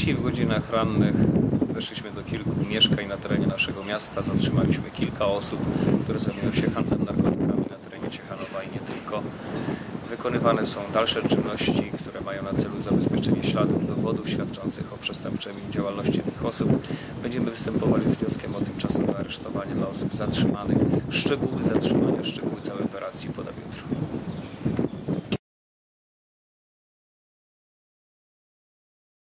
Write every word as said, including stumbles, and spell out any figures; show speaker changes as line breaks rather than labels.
Dzisiaj w godzinach rannych weszliśmy do kilku mieszkań na terenie naszego miasta. Zatrzymaliśmy kilka osób, które zajmują się handlem narkotykami na terenie Ciechanowa i nie tylko. Wykonywane są dalsze czynności, które mają na celu zabezpieczenie śladów, dowodów świadczących o przestępczej działalności tych osób. Będziemy występowali z wnioskiem o tymczasowe aresztowanie dla osób zatrzymanych. Szczegóły zatrzymania, szczegóły całej operacji podam jutro.